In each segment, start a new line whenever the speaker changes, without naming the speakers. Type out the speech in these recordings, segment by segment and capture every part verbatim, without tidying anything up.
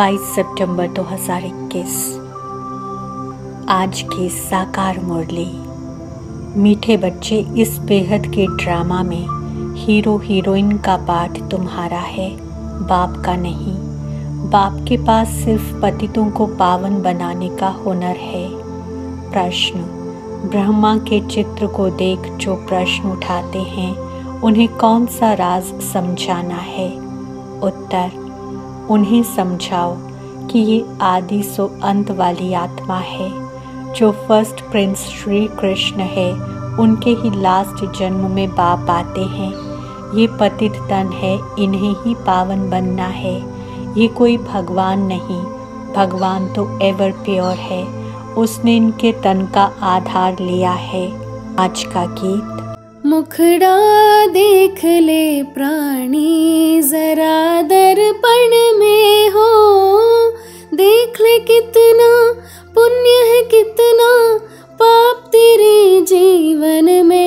बाईस सितंबर दो हज़ार इक्कीस। आज की साकार मुरली। मीठे बच्चे, इस बेहद के ड्रामा में हीरो हीरोइन का पार्ट तुम्हारा है, बाप का नहीं। बाप के पास सिर्फ पतितों को पावन बनाने का हुनर है। प्रश्न: ब्रह्मा के चित्र को देख जो प्रश्न उठाते हैं, उन्हें कौन सा राज समझाना है? उत्तर: उन्हें समझाओ कि ये आदि सो अंत वाली आत्मा है। जो फर्स्ट प्रिंस श्री कृष्ण है, उनके ही लास्ट जन्म में बाप आते हैं। ये पतित तन है, इन्हें ही पावन बनना है। ये कोई भगवान नहीं, भगवान तो एवर प्योर है, उसने इनके तन का आधार लिया है। आज का गीत।
मुखड़ा देख ले प्राणी जरा दर्पण में हो, देख ले कितना पुण्य है कितना पाप तेरे जीवन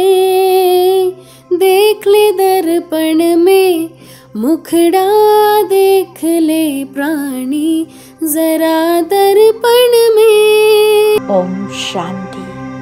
में। देख ले दर्पण में, मुखड़ा देख ले प्राणी जरा दर्पण में।
ओम शांति।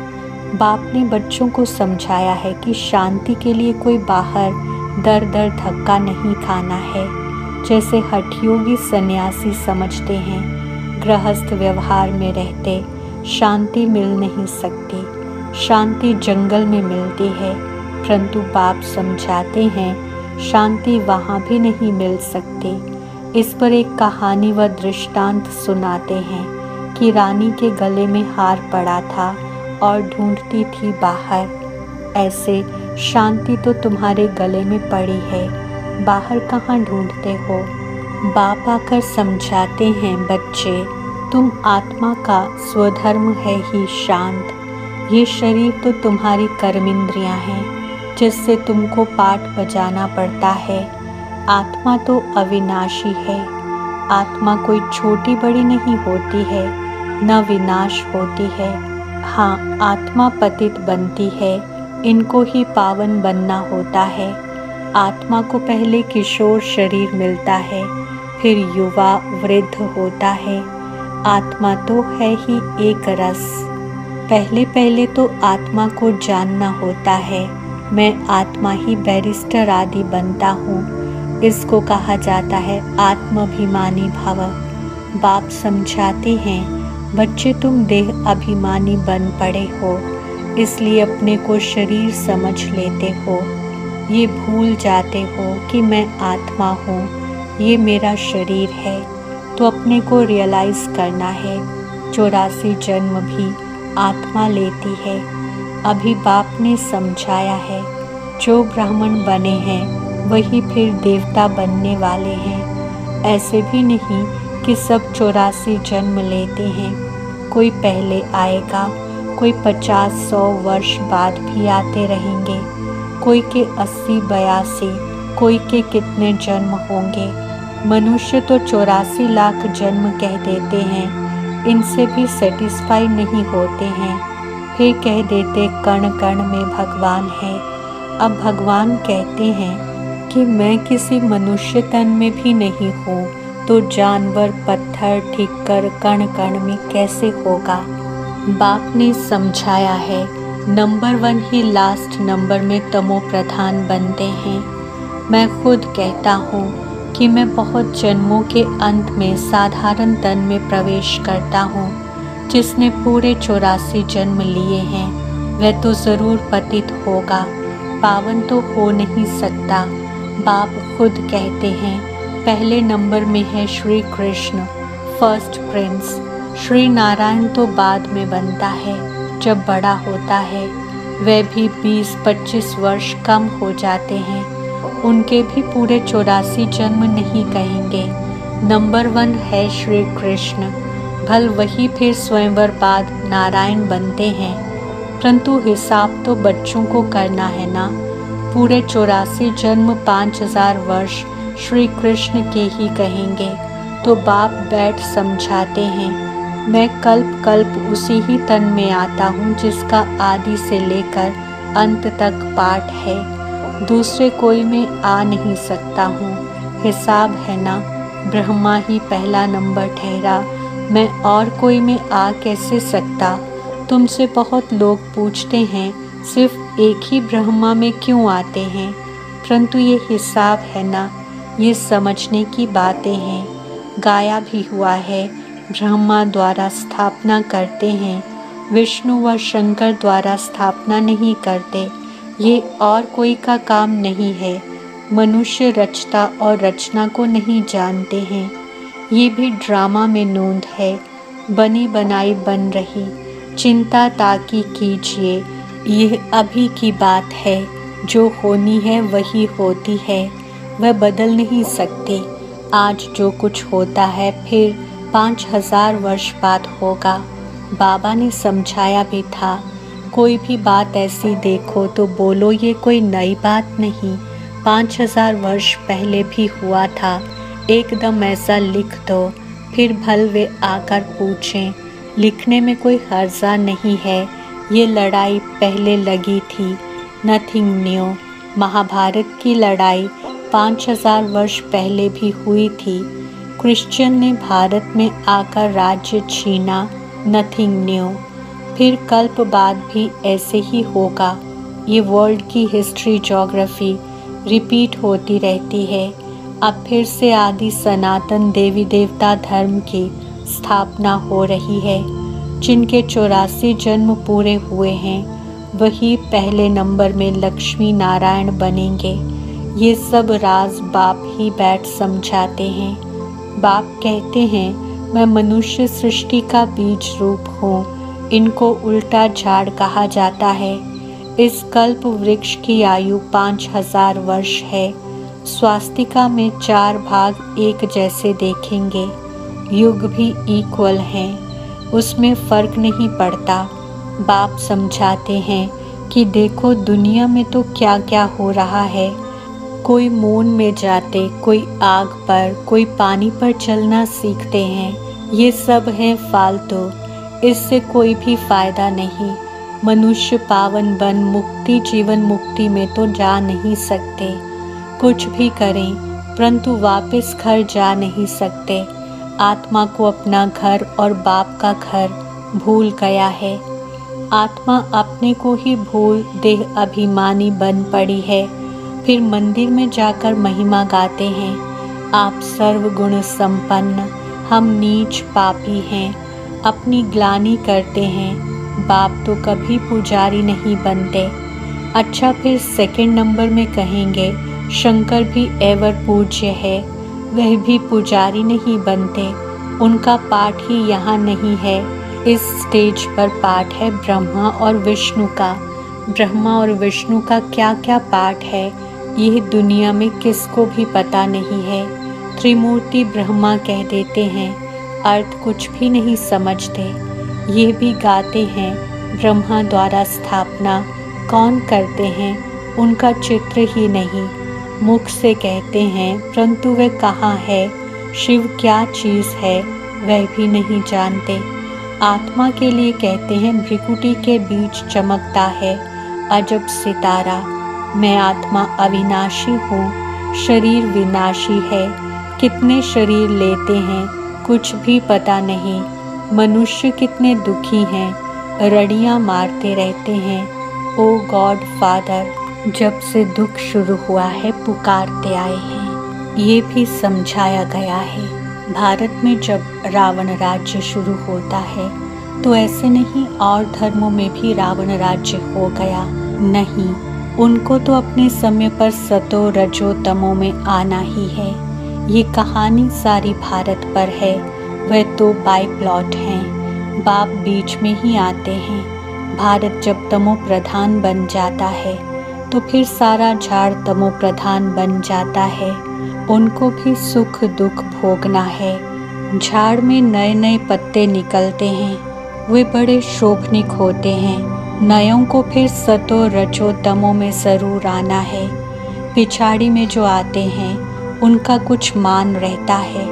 बाप ने बच्चों को समझाया है कि शांति के लिए कोई बाहर दर दर धक्का नहीं खाना है। जैसे हठयोगी सन्यासी समझते हैं, गृहस्थ व्यवहार में रहते शांति मिल नहीं सकती। शांति जंगल में मिलती है, परंतु बाप समझाते हैं शांति वहाँ भी नहीं मिल सकती। इस पर एक कहानी व दृष्टांत सुनाते हैं कि रानी के गले में हार पड़ा था और ढूंढती थी बाहर। ऐसे शांति तो तुम्हारे गले में पड़ी है, बाहर कहाँ ढूंढते हो? बाप आकर समझाते हैं, बच्चे तुम आत्मा का स्वधर्म है ही शांत। ये शरीर तो तुम्हारी कर्मेंद्रियां हैं, जिससे तुमको पाठ बजाना पड़ता है। आत्मा तो अविनाशी है। आत्मा कोई छोटी बड़ी नहीं होती है, न विनाश होती है। हाँ, आत्मा पतित बनती है, इनको ही पावन बनना होता है। आत्मा को पहले किशोर शरीर मिलता है, फिर युवा वृद्ध होता है। आत्मा तो है ही एक रस। पहले पहले तो आत्मा को जानना होता है। मैं आत्मा ही बैरिस्टर आदि बनता हूँ। इसको कहा जाता है आत्माभिमानी भव। बाप समझाते हैं, बच्चे तुम देह अभिमानी बन पड़े हो, इसलिए अपने को शरीर समझ लेते हो। ये भूल जाते हो कि मैं आत्मा हूँ, ये मेरा शरीर है। तो अपने को रियलाइज़ करना है। चौरासी जन्म भी आत्मा लेती है। अभी बाप ने समझाया है, जो ब्राह्मण बने हैं वही फिर देवता बनने वाले हैं। ऐसे भी नहीं कि सब चौरासी जन्म लेते हैं। कोई पहले आएगा, कोई पचास सौ वर्ष बाद भी आते रहेंगे, कोई के अस्सी बयासी, कोई के कितने जन्म होंगे। मनुष्य तो चौरासी लाख जन्म कह देते हैं, इनसे भी सेटिस्फाई नहीं होते हैं। फिर कह देते कण कण में भगवान है। अब भगवान कहते हैं कि मैं किसी मनुष्य तन में भी नहीं हूँ, तो जानवर पत्थर ठिक्कर कण कण में कैसे होगा? बाप ने समझाया है, नंबर वन ही लास्ट नंबर में तमो प्रधान बनते हैं। मैं खुद कहता हूँ कि मैं बहुत जन्मों के अंत में साधारण तन में प्रवेश करता हूँ। जिसने पूरे चौरासी जन्म लिए हैं वह तो ज़रूर पतित होगा, पावन तो हो नहीं सकता। बाप खुद कहते हैं, पहले नंबर में है श्री कृष्ण फर्स्ट प्रिंस। श्री नारायण तो बाद में बनता है, जब बड़ा होता है। वह भी बीस पच्चीस वर्ष कम हो जाते हैं, उनके भी पूरे चौरासी जन्म नहीं कहेंगे। नंबर वन है श्री कृष्ण, भल वही फिर स्वयंवर बाद नारायण बनते हैं। परंतु हिसाब तो बच्चों को करना है ना। पूरे चौरासी जन्म पाँच हजार वर्ष श्री कृष्ण के ही कहेंगे। तो बाप बैठ समझाते हैं, मैं कल्प कल्प उसी ही तन में आता हूँ जिसका आदि से लेकर अंत तक पाठ है। दूसरे कोई में आ नहीं सकता हूँ। हिसाब है ना, ब्रह्मा ही पहला नंबर ठहरा, मैं और कोई में आ कैसे सकता। तुमसे बहुत लोग पूछते हैं सिर्फ एक ही ब्रह्मा में क्यों आते हैं, परंतु ये हिसाब है ना, ये समझने की बातें हैं। गाया भी हुआ है, ब्रह्मा द्वारा स्थापना करते हैं, विष्णु व शंकर द्वारा स्थापना नहीं करते। ये और कोई का काम नहीं है। मनुष्य रचता और रचना को नहीं जानते हैं। ये भी ड्रामा में नोंद है, बनी बनाई बन रही। चिंता ताकि कीजिए, यह अभी की बात है। जो होनी है वही होती है, वह बदल नहीं सकते। आज जो कुछ होता है फिर पाँच हजार वर्ष बाद होगा। बाबा ने समझाया भी था, कोई भी बात ऐसी देखो तो बोलो ये कोई नई बात नहीं, पाँच हजार वर्ष पहले भी हुआ था। एकदम ऐसा लिख दो, फिर भल वे आकर पूछें। लिखने में कोई हर्जा नहीं है, ये लड़ाई पहले लगी थी, नथिंग न्यू। महाभारत की लड़ाई पाँच हजार वर्ष पहले भी हुई थी। क्रिश्चियन ने भारत में आकर राज्य छीना, नथिंग न्यू। फिर कल्प बाद भी ऐसे ही होगा। ये वर्ल्ड की हिस्ट्री ज्योग्राफी रिपीट होती रहती है। अब फिर से आदि सनातन देवी देवता धर्म की स्थापना हो रही है। जिनके चौरासी जन्म पूरे हुए हैं वही पहले नंबर में लक्ष्मी नारायण बनेंगे। ये सब राज बाप ही बैठ समझाते हैं। बाप कहते हैं, मैं मनुष्य सृष्टि का बीज रूप हूँ। इनको उल्टा झाड़ कहा जाता है। इस कल्प वृक्ष की आयु पाँच हजार वर्ष है। स्वास्तिका में चार भाग एक जैसे देखेंगे। युग भी इक्वल हैं, उसमें फर्क नहीं पड़ता। बाप समझाते हैं कि देखो दुनिया में तो क्या क्या हो रहा है। कोई मून में जाते, कोई आग पर, कोई पानी पर चलना सीखते हैं। ये सब है फालतू, इससे कोई भी फायदा नहीं। मनुष्य पावन बन मुक्ति जीवन मुक्ति में तो जा नहीं सकते। कुछ भी करें परंतु वापस घर जा नहीं सकते। आत्मा को अपना घर और बाप का घर भूल गया है। आत्मा अपने को ही भूल देह अभिमानी बन पड़ी है। फिर मंदिर में जाकर महिमा गाते हैं, आप सर्वगुण संपन्न, हम नीच पापी हैं। अपनी ग्लानि करते हैं। बाप तो कभी पुजारी नहीं बनते। अच्छा, फिर सेकंड नंबर में कहेंगे शंकर भी एवर पूज्य है, वह भी पुजारी नहीं बनते। उनका पाठ ही यहाँ नहीं है। इस स्टेज पर पाठ है ब्रह्मा और विष्णु का। ब्रह्मा और विष्णु का क्या क्या पाठ है यह दुनिया में किसको भी पता नहीं है। त्रिमूर्ति ब्रह्मा कह देते हैं, अर्थ कुछ भी नहीं समझते। ये भी गाते हैं ब्रह्मा द्वारा स्थापना कौन करते हैं, उनका चित्र ही नहीं। मुख से कहते हैं परंतु वह कहाँ है, शिव क्या चीज़ है वह भी नहीं जानते। आत्मा के लिए कहते हैं भ्रिकुटी के बीच चमकता है अजब सितारा। मैं आत्मा अविनाशी हूँ, शरीर विनाशी है। कितने शरीर लेते हैं कुछ भी पता नहीं। मनुष्य कितने दुखी हैं, रड़ियाँ मारते रहते हैं। ओ गॉड फादर, जब से दुख शुरू हुआ है पुकारते आए हैं। ये भी समझाया गया है भारत में जब रावण राज्य शुरू होता है तो ऐसे नहीं और धर्मों में भी रावण राज्य हो गया। नहीं, उनको तो अपने समय पर सतो रजो तमो में आना ही है। ये कहानी सारी भारत पर है, वह तो बाय प्लॉट हैं। बाप बीच में ही आते हैं। भारत जब तमो प्रधान बन जाता है तो फिर सारा झाड़ तमो प्रधान बन जाता है। उनको भी सुख दुख भोगना है। झाड़ में नए नए पत्ते निकलते हैं, वे बड़े शोभनिक होते हैं। नयों को फिर सतो रजो तमो में जरूर आना है। पिछाड़ी में जो आते हैं उनका कुछ मान रहता है।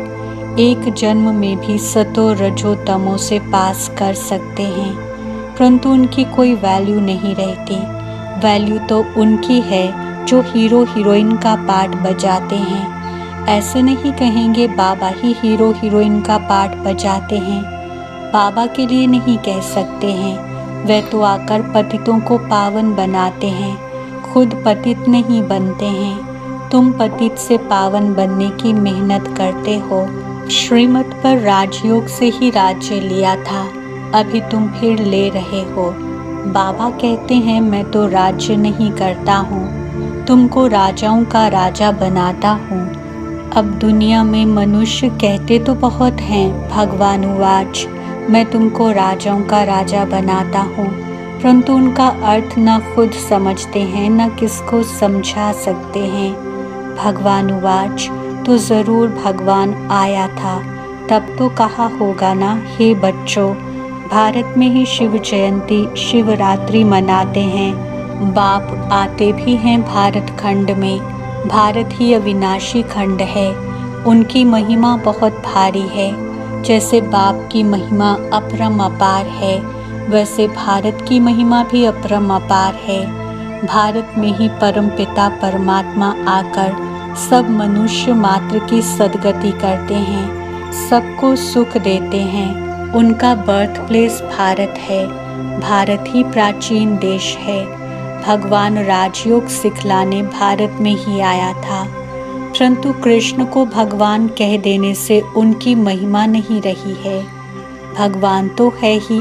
एक जन्म में भी सतो रजो तमो से पास कर सकते हैं, परंतु उनकी कोई वैल्यू नहीं रहती। वैल्यू तो उनकी है जो हीरो हीरोइन का पार्ट बजाते हैं। ऐसे नहीं कहेंगे बाबा ही हीरो हीरोइन का पार्ट बजाते हैं। बाबा के लिए नहीं कह सकते हैं, वे तो आकर पतितों को पावन बनाते हैं, खुद पतित नहीं बनते हैं। तुम पतित से पावन बनने की मेहनत करते हो। श्रीमत पर राजयोग से ही राज्य लिया था, अभी तुम फिर ले रहे हो। बाबा कहते हैं मैं तो राज्य नहीं करता हूँ, तुमको राजाओं का राजा बनाता हूँ। अब दुनिया में मनुष्य कहते तो बहुत हैं, भगवान उवाच, मैं तुमको राजाओं का राजा बनाता हूँ, परंतु उनका अर्थ न खुद समझते हैं न किसको समझा सकते हैं। भगवान उवाच, तो ज़रूर भगवान आया था, तब तो कहा होगा ना, हे बच्चों, भारत में ही शिव जयंती शिवरात्रि मनाते हैं। बाप आते भी हैं भारत खंड में, भारत ही अविनाशी खंड है, उनकी महिमा बहुत भारी है। जैसे बाप की महिमा अपरम अपार है, वैसे भारत की महिमा भी अपरम अपार है। भारत में ही परमपिता परमात्मा आकर सब मनुष्य मात्र की सद्गति करते हैं, सबको सुख देते हैं। उनका बर्थ प्लेस भारत है, भारत ही प्राचीन देश है। भगवान राजयोग सिखलाने भारत में ही आया था, परंतु कृष्ण को भगवान कह देने से उनकी महिमा नहीं रही है। भगवान तो है ही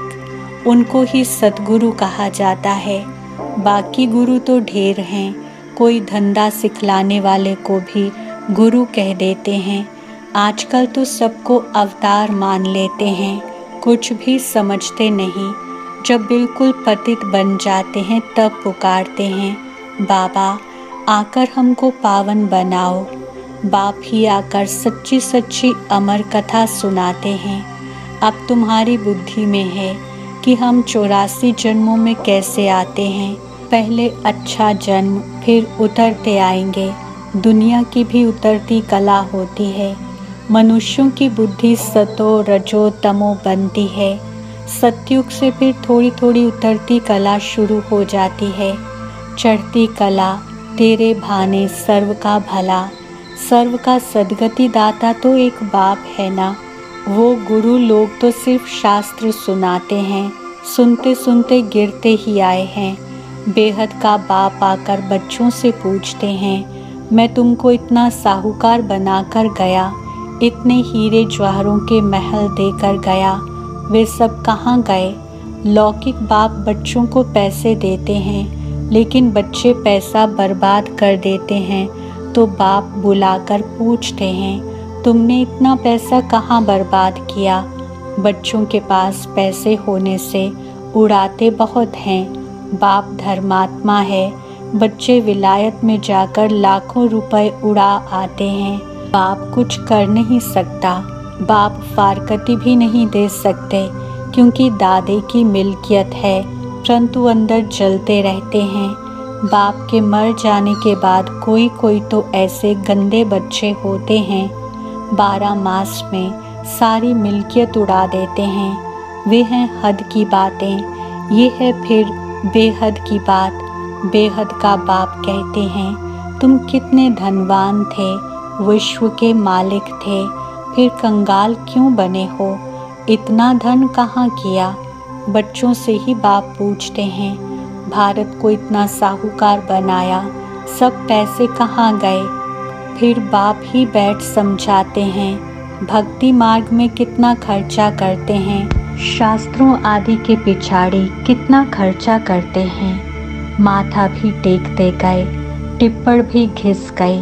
एक, उनको ही सद्गुरु कहा जाता है, बाकी गुरु तो ढेर हैं। कोई धंधा सिखलाने वाले को भी गुरु कह देते हैं। आजकल तो सबको अवतार मान लेते हैं, कुछ भी समझते नहीं। जब बिल्कुल पतित बन जाते हैं तब पुकारते हैं, बाबा आकर हमको पावन बनाओ। बाप ही आकर सच्ची सच्ची अमर कथा सुनाते हैं। अब तुम्हारी बुद्धि में है कि हम चौरासी जन्मों में कैसे आते हैं। पहले अच्छा जन्म, फिर उतरते आएंगे। दुनिया की भी उतरती कला होती है। मनुष्यों की बुद्धि सतो रजो तमो बनती है। सतयुग से फिर थोड़ी थोड़ी उतरती कला शुरू हो जाती है। चढ़ती कला तेरे भाने सर्व का भला, सर्व का सद्गति दाता तो एक बाप है ना। वो गुरु लोग तो सिर्फ शास्त्र सुनाते हैं, सुनते सुनते गिरते ही आए हैं। बेहद का बाप आकर बच्चों से पूछते हैं, मैं तुमको इतना साहूकार बनाकर गया, इतने हीरे जवाहरों के महल देकर गया, वे सब कहाँ गए। लौकिक बाप बच्चों को पैसे देते हैं, लेकिन बच्चे पैसा बर्बाद कर देते हैं। तो बाप बुलाकर पूछते हैं, तुमने इतना पैसा कहाँ बर्बाद किया। बच्चों के पास पैसे होने से उड़ाते बहुत हैं। बाप धर्मात्मा है, बच्चे विलायत में जाकर लाखों रुपए उड़ा आते हैं। बाप कुछ कर नहीं सकता, बाप फारकती भी नहीं दे सकते, क्योंकि दादे की मिल्कियत है, परंतु अंदर जलते रहते हैं। बाप के मर जाने के बाद कोई कोई तो ऐसे गंदे बच्चे होते हैं, बारह मास में सारी मिल्कियत उड़ा देते हैं। वे हैं हद की बातें, ये है फिर बेहद की बात। बेहद का बाप कहते हैं, तुम कितने धनवान थे, विश्व के मालिक थे, फिर कंगाल क्यों बने हो, इतना धन कहाँ किया। बच्चों से ही बाप पूछते हैं, भारत को इतना साहूकार बनाया, सब पैसे कहाँ गए। फिर बाप ही बैठ समझाते हैं, भक्ति मार्ग में कितना खर्चा करते हैं, शास्त्रों आदि के पिछाड़ी कितना खर्चा करते हैं। माथा भी टेकते गए, टिप्पण भी घिस गए,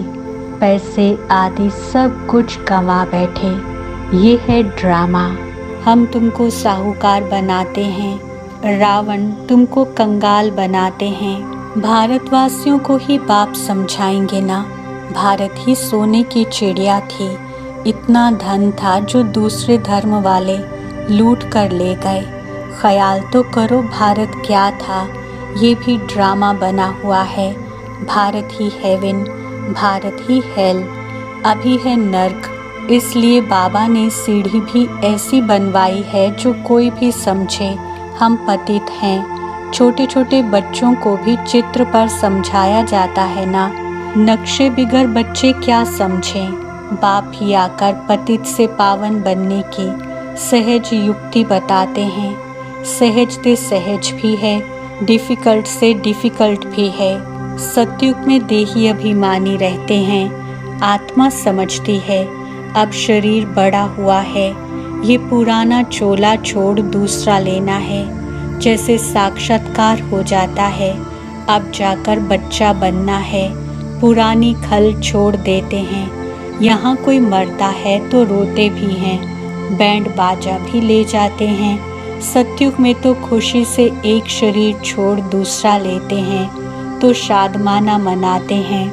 पैसे आदि सब कुछ गंवा बैठे। ये है ड्रामा। हम तुमको साहूकार बनाते हैं, रावण तुमको कंगाल बनाते हैं। भारतवासियों को ही बाप समझाएंगे ना। भारत ही सोने की चिड़िया थी, इतना धन था जो दूसरे धर्म वाले लूट कर ले गए। ख्याल तो करो भारत क्या था, ये भी ड्रामा बना हुआ है। भारत ही हेवन, भारत ही हेल, अभी है नर्क। इसलिए बाबा ने सीढ़ी भी ऐसी बनवाई है जो कोई भी समझे हम पतित हैं। छोटे छोटे बच्चों को भी चित्र पर समझाया जाता है ना। नक्शे बिगर बच्चे क्या समझें, बाप ही आकर पतित से पावन बनने की सहज युक्ति बताते हैं। सहज से सहज भी है, डिफ़िकल्ट से डिफ़िकल्ट भी है। सतयुग में देही अभिमानी रहते हैं, आत्मा समझती है अब शरीर बड़ा हुआ है, ये पुराना चोला छोड़ दूसरा लेना है। जैसे साक्षात्कार हो जाता है, अब जाकर बच्चा बनना है, पुरानी खल छोड़ देते हैं। यहाँ कोई मरता है तो रोते भी हैं, बैंड बाजा भी ले जाते हैं। सतयुग में तो खुशी से एक शरीर छोड़ दूसरा लेते हैं तो शादमाना मनाते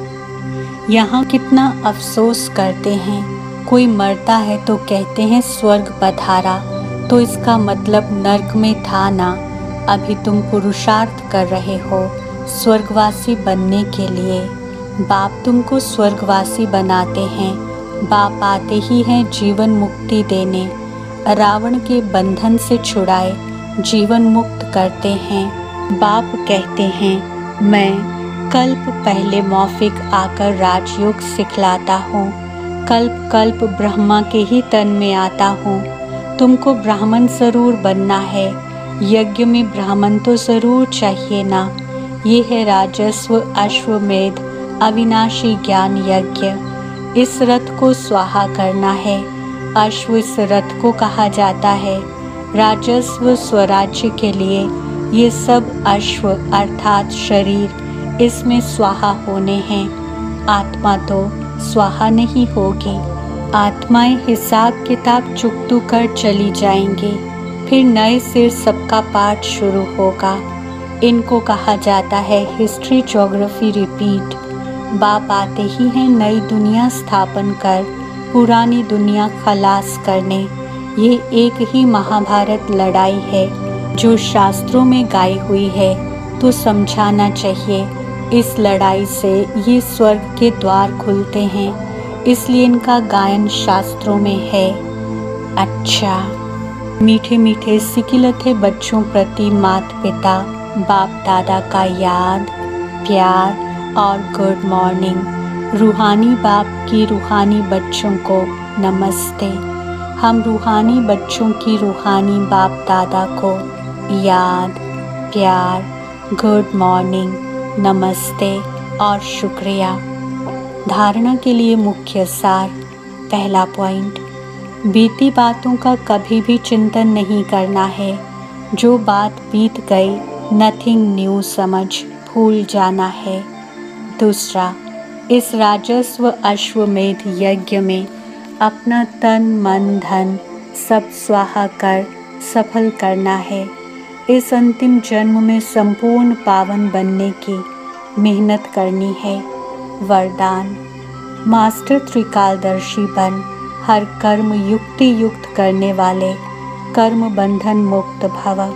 हैं। यहाँ कितना अफसोस करते हैं, कोई मरता है तो कहते हैं स्वर्ग पधारा, तो इसका मतलब नर्क में था ना। अभी तुम पुरुषार्थ कर रहे हो स्वर्गवासी बनने के लिए। बाप तुमको स्वर्गवासी बनाते हैं, बाप आते ही हैं जीवन मुक्ति देने। रावण के बंधन से छुड़ाए जीवन मुक्त करते हैं। बाप कहते हैं मैं कल्प पहले मौफिक आकर राजयोग सिखलाता हूँ, कल्प कल्प ब्रह्मा के ही तन में आता हूँ। तुमको ब्राह्मण जरूर बनना है, यज्ञ में ब्राह्मण तो जरूर चाहिए ना। ये है राजस्व अश्वमेध अविनाशी ज्ञान यज्ञ। इस रथ को स्वाहा करना है, अश्व इस रथ को कहा जाता है। राजस्व स्वराज्य के लिए ये सब अश्व अर्थात शरीर इसमें स्वाहा होने हैं। आत्मा तो स्वाहा नहीं होगी। आत्माएं हिसाब किताब चुकतू कर चली जाएंगी, फिर नए सिर सबका पाठ शुरू होगा। इनको कहा जाता है हिस्ट्री ज्योग्राफी रिपीट। बाप आते ही हैं नई दुनिया स्थापन कर पुरानी दुनिया खलास करने। ये एक ही महाभारत लड़ाई है जो शास्त्रों में गाई हुई है, तो समझाना चाहिए। इस लड़ाई से ये स्वर्ग के द्वार खुलते हैं, इसलिए इनका गायन शास्त्रों में है। अच्छा, मीठे मीठे सिकिलथे बच्चों प्रति माता पिता बाप दादा का याद प्यार और गुड मॉर्निंग। रूहानी बाप की रूहानी बच्चों को नमस्ते। हम रूहानी बच्चों की रूहानी बाप दादा को याद प्यार गुड मॉर्निंग नमस्ते और शुक्रिया। धारणा के लिए मुख्य सार। पहला पॉइंट, बीती बातों का कभी भी चिंतन नहीं करना है। जो बात बीत गई नथिंग न्यू समझ भूल जाना है। दूसरा, इस राजस्व अश्वमेध यज्ञ में अपना तन मन धन सब स्वाहा कर सफल करना है। इस अंतिम जन्म में संपूर्ण पावन बनने की मेहनत करनी है। वरदान, मास्टर त्रिकालदर्शी बन हर कर्म युक्ति युक्त करने वाले कर्म बंधन मुक्त भव।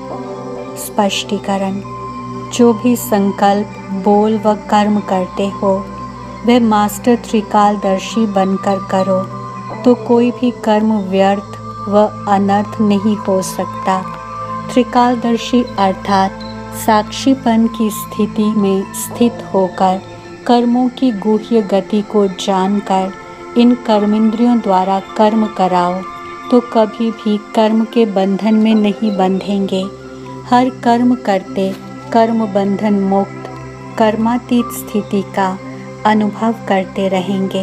स्पष्टीकरण, जो भी संकल्प बोल व कर्म करते हो वह मास्टर त्रिकालदर्शी बनकर करो, तो कोई भी कर्म व्यर्थ व अनर्थ नहीं हो सकता। त्रिकालदर्शी अर्थात साक्षीपन की स्थिति में स्थित होकर कर्मों की गुह्य गति को जानकर इन कर्मेंद्रियों द्वारा कर्म कराओ, तो कभी भी कर्म के बंधन में नहीं बंधेंगे। हर कर्म करते कर्म बंधन मुक्त कर्मातीत स्थिति का अनुभव करते रहेंगे।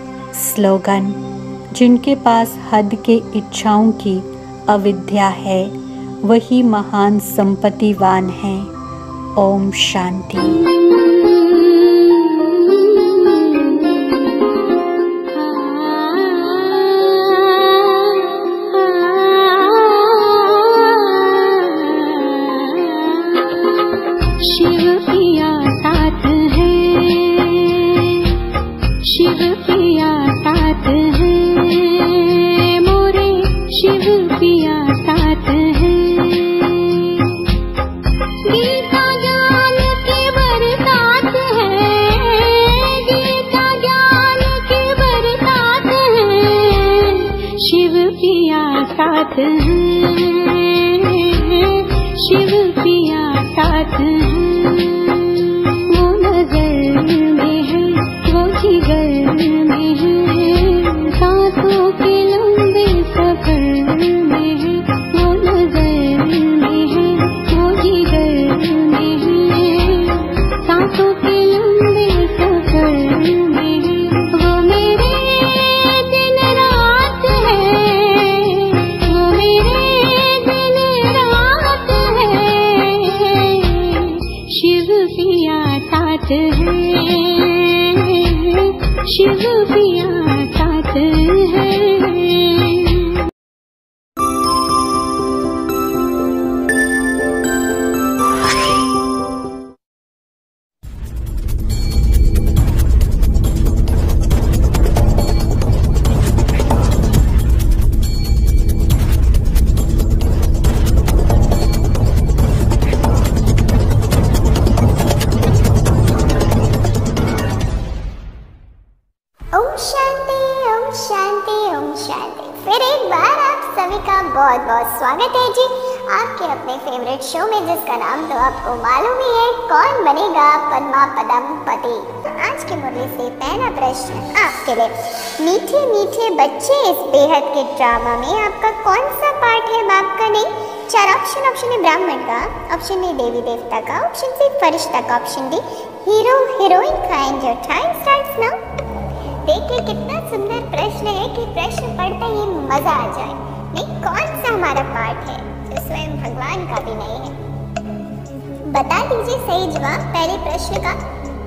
स्लोगन, जिनके पास हद के इच्छाओं की अविद्या है वही महान संपत्तिवान है। ओम शांति।
शिव पिया साथ है, शिव पिया साथ है, मोरे शिव पिया साथ है। गीता ज्ञान के बरसात है, गीता ज्ञान के बरसात है, शिव पिया साथ है, शिव पिया साथ है। वो नजर में है रातों के लंबे सफर में वो मेरे दिन रात है, वो मेरे दिन रात है, शिव पिया साथ है, शिव पिया साथ है।
ओम शांति, ओम शांति, ओम शांति। फिर एक बार आप सभी का बहुत बहुत स्वागत है जी आपके अपने फेवरेट शो में, जिसका नाम तो आपको मालूम ही है, कौन बनेगा पद्मा पदम पति। आज की मुरली से पहला प्रश्न आपके लिए, मीठे मीठे बच्चे इस बेहद के ड्रामा में आपका कौन सा पार्ट है बाप का नहीं? चार ऑप्शन, ऑप्शन ए ब्राह्मण का, ऑप्शन ए देवी देवता का, ऑप्शन सी फरिश्ता का, ऑप्शन डी हीरो हीरोइन का। And your time starts now. देखिए कितना सुंदर प्रश्न है कि प्रश्न पढ़ते ही मजा आ जाए। नहीं, कौन सा हमारा पार्ट है जो स्वयं भगवान का भी नहीं है? बता दीजिए सही जवाब पहले प्रश्न का।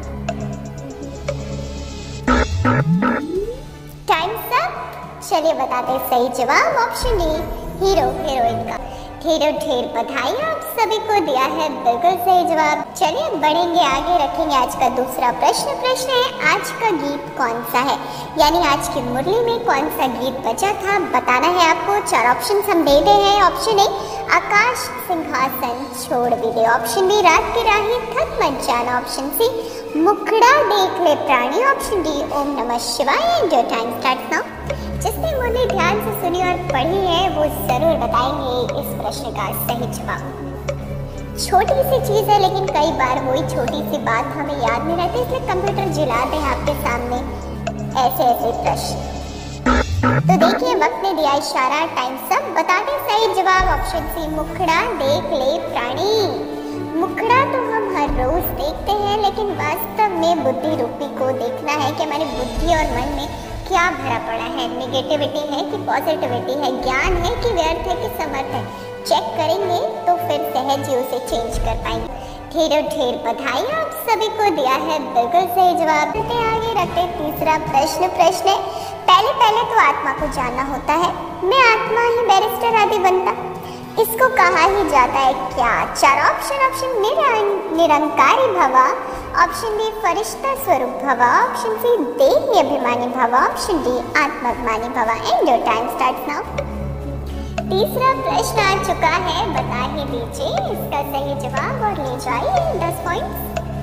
Time up. चलिए बताते सही जवाब ऑप्शन डी हीरो हीरोइन का। ढेरों ढेर बधाई, आप सभी को दिया है बिल्कुल सही जवाब। चलिए बढ़ेंगे आगे, रखेंगे आज का दूसरा प्रश्न। प्रश्न है आज का गीत कौन सा है, यानी आज की मुरली में कौन सा गीत बचा था बताना है आपको। चार ऑप्शन हम दे दे हैं। ऑप्शन ए आकाश सिंहासन छोड़ भी दे, ऑप्शन बी रात की राही थक मत जाना, ऑप्शन सी मुखड़ा देख ले प्राणी, ऑप्शन डी ओम नमः शिवाय। जो टाइम स्टार्ट नाउ। जिसने मुरली ध्यान से सुनी और पढ़ी है वो जरूर बताएंगे इस प्रश्न का सही जवाब। छोटी सी चीज है लेकिन कई बार वही छोटी सी बात हमें याद नहीं रहती, इसलिए कंप्यूटर जिला दे आपके सामने ऐसे ऐसे प्रश्न। तो देखिए वक्त ने दिया इशारा, टाइम सब बता दें सही जवाब ऑप्शन सी मुखड़ा देख ले प्राणी। मुखड़ा तो हम हर रोज देखते हैं, लेकिन वास्तव में बुद्धि रूपी को देखना है कि हमारी बुद्धि और मन में क्या भरा पड़ा है, नेगेटिविटी है कि पॉजिटिविटी है, ज्ञान है कि व्यर्थ है कि समर्थ है। चेक करेंगे तो फिर सहज ही उसे चेंज कर पाएंगे। ढेरों ढेर बधाई, आप सभी को दिया है बिल्कुल सही जवाब। चलते आगे, रखते तीसरा प्रश्न। प्रश्न है पहले पहले तो आत्मा को जानना होता है, मैं आत्मा ही बैरिस्टर आदि बनता, इसको कहा ही जाता है क्या? चार ऑप्शन। ऑप्शन निरंकारी भवा, ऑप्शन बी फरिश्ता स्वरूप भवा, ऑप्शन सी देही अभिमानी भवा, ऑप्शन डी आत्माभिमानी भवा। And your time starts now. तीसरा प्रश्न आ चुका है, बता ही दीजिए इसका सही जवाब और ले जाइए दस पॉइंट्स।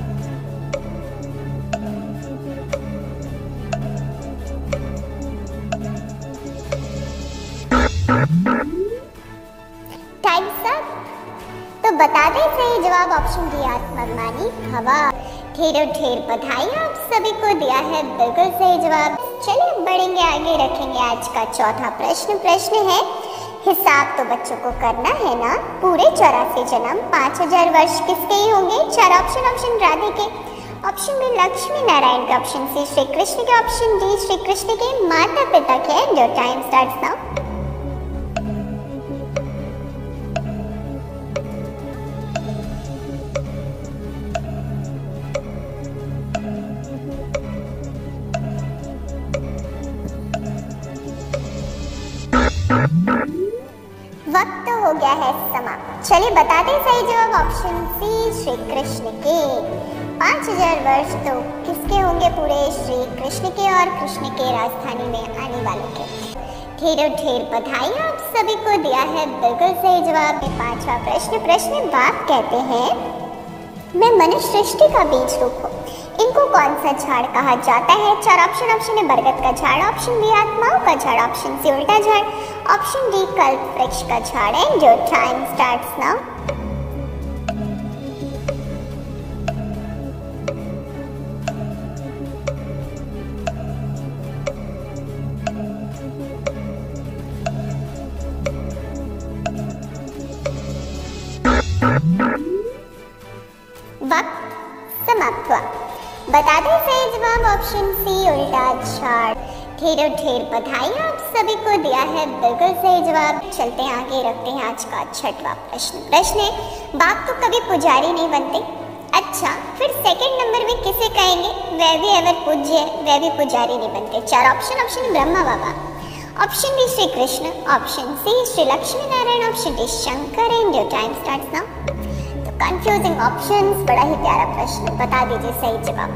Time up. तो बता दें सही जवाब ऑप्शन डी आत्माभिमानी भवा। ढेरों ढेर बधाई, आप सभी को दिया है बिल्कुल सही जवाब। चलिए बढ़ेंगे आगे, रखेंगे आज का चौथा प्रश्न। प्रश्न है हिसाब तो बच्चों को करना है ना, पूरे चौरासी जन्म पाँच हजार वर्ष किसके ही होंगे? चार ऑप्शन। ऑप्शन राधे के, ऑप्शन बी लक्ष्मी नारायण के, ऑप्शन सी श्री कृष्ण के, ऑप्शन डी श्री कृष्ण के माता पिता के। जो टाइम स्टार्ट्स नाउ। वक्त हो गया है समाप्त। चलिए बता दें सही जवाब ऑप्शन सी श्री कृष्ण के। पाँच हजार वर्ष तो किसके होंगे? पूरे श्री कृष्ण के और कृष्ण के राजधानी में आने वाले के। ढेरों ढेर बधाई, आप सभी को दिया है बिल्कुल सही जवाब। पांचवा प्रश्न। प्रश्न बाप कहते हैं मैं मनुष्य सृष्टि का बीज रूप हूँ, इनको कौन सा झाड़ कहा जाता है? चार ऑप्शन। ऑप्शन है बरगद का झाड़, ऑप्शन बी आत्माओं का झाड़, ऑप्शन सी उल्टा झाड़, ऑप्शन डी कल्प वृक्ष का झाड़ है। जो टाइम स्टार्ट्स नाउ। वक्त समाप्त हुआ। बता दें सही जवाब ऑप्शन सी उल्टा झाड़। ढेरों ढेर बधाई, आप सभी को दिया है बिल्कुल सही जवाब। चलते हैं आगे, रखते हैं आज का छठवां प्रश्न। प्रश्न है, बाप तो कभी पुजारी नहीं बनते। अच्छा, फिर सेकंड नंबर में किसे कहेंगे? वह भी अगर पूज्य है, वह भी पुजारी नहीं बनते। चार option. Option Brahma Baba, option B Shri Krishna, option C Shri Lakshmi Narayan, option D Shankar. And your time starts now. तो कंफ्यूजिंग ऑप्शंस, बड़ा ही प्यारा प्रश्न, बता दीजिए सही जवाब।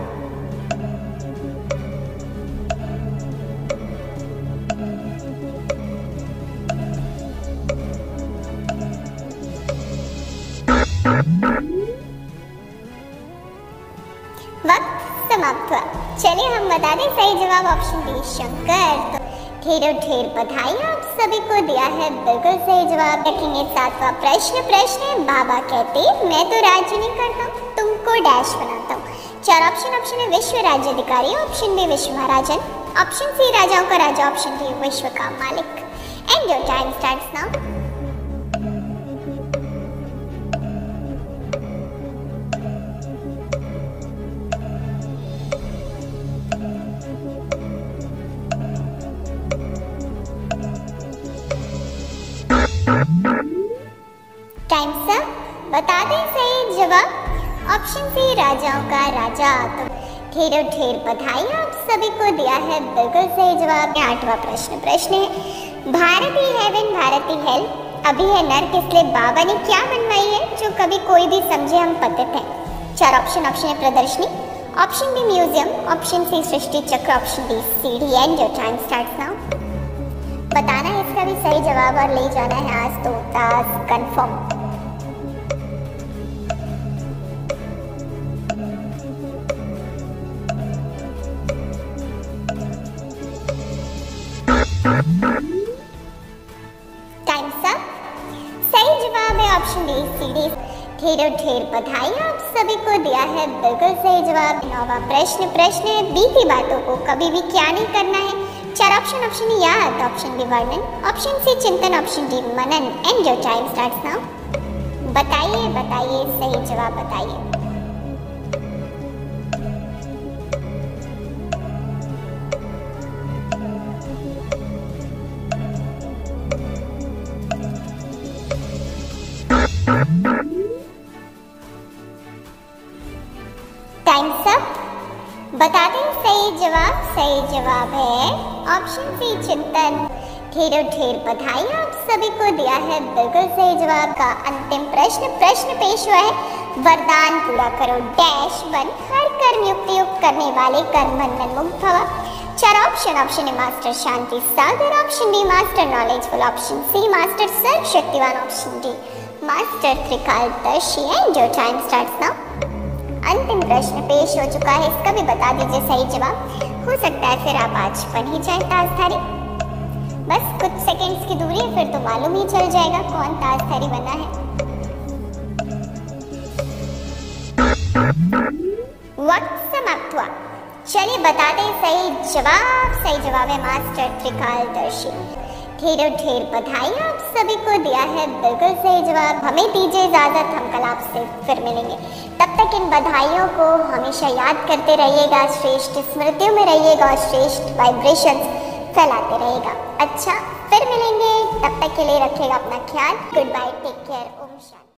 वक्त समाप्त हुआ। चलिए हम बता दें सही जवाब ऑप्शन डी शंकर। तो ढेरों ढेर बधाई, आप सभी को दिया है बिल्कुल सही जवाब। रखेंगे सातवां प्रश्न। प्रश्न है, बाबा कहते मैं तो राज्य नहीं करता, तुमको डैश बनाता हूँ। चार ऑप्शन। ऑप्शन है विश्व राज्याधिकारी, ऑप्शन बी विश्व महाराजन, ऑप्शन सी राजाओं का राजा, ऑप्शन डी विश्व का मालिक। And your time starts now. Time sir, बता दें सही जवाब ऑप्शन सी राजाओं का राजा। तो ढेरों ढेर बधाई, आप सभी को दिया है बिल्कुल सही जवाब। आठवां प्रश्न। प्रश्न है, भारत ही हेवन भारत ही हेल, अभी है नर्क, इसलिए बाबा ने क्या बनवाई है जो कभी कोई भी समझे हम पतित हैं। चार ऑप्शन। ऑप्शन है प्रदर्शनी, option B museum, option C सृष्टि चक्र, ऑप्शन डी सीढ़ी। And your time starts now. बताना है इसका भी सही जवाब और ले जाना है आज दो ताज कंफर्म। टाइम सर, सही जवाब है ऑप्शन डी सीढ़ी। ढेरों ढेर बधाई, आप सभी को दिया है बिल्कुल सही जवाब। नौवां प्रश्न। प्रश्न है, बीती बातों को कभी भी क्या नहीं करना है। चार ऑप्शन। ऑप्शन याद, ऑप्शन बी वर्णन, ऑप्शन सी चिंतन, ऑप्शन डी मनन। And your time starts now. बताइए बताइए सही जवाब बताइए। टाइम सब, बता दें सही जवाब। सही जवाब है ऑप्शन सी चिंतन। ढेरों ढेर बधाई, आप सभी को दिया है बिल्कुल सही जवाब। का अंतिम प्रश्न। प्रश्न पेश हुआ है, वरदान पूरा करो डैश वन, हर कर्म युक्त युक्त करने वाले कर्म बंधन मुक्त भव। चार ऑप्शन। ऑप्शन ए मास्टर शांति सागर, option B master knowledgeful, option C master सर्वशक्तिवान, ऑप्शन डी मास्टर त्रिकालदर्शी। And your time starts now. अंतिम प्रश्न पेश हो चुका है, इसका भी बता दीजिए सही जवाब। हो सकता है फिर आप आज बन ही जाए ताजधारी। बस कुछ सेकंड्स की दूरी है, फिर तो मालूम ही चल जाएगा कौन ताजधारी बना है। वक्त समाप्त हुआ। चलिए बता दें सही जवाब। सही जवाब है मास्टर त्रिकालदर्शी। ढेरों ढेर बधाई, आप सभी को दिया है बिल्कुल सही जवाब। हमें दीजिए इजाजत, हम कल आपसे फिर मिलेंगे। तब तक इन बधाइयों को हमेशा याद करते रहिएगा, श्रेष्ठ स्मृतियों में रहिएगा और श्रेष्ठ वाइब्रेशंस फैलाते रहेगा। अच्छा, फिर मिलेंगे, तब तक के लिए रखिएगा अपना ख्याल। गुड बाय, टेक केयर, ओम शांति।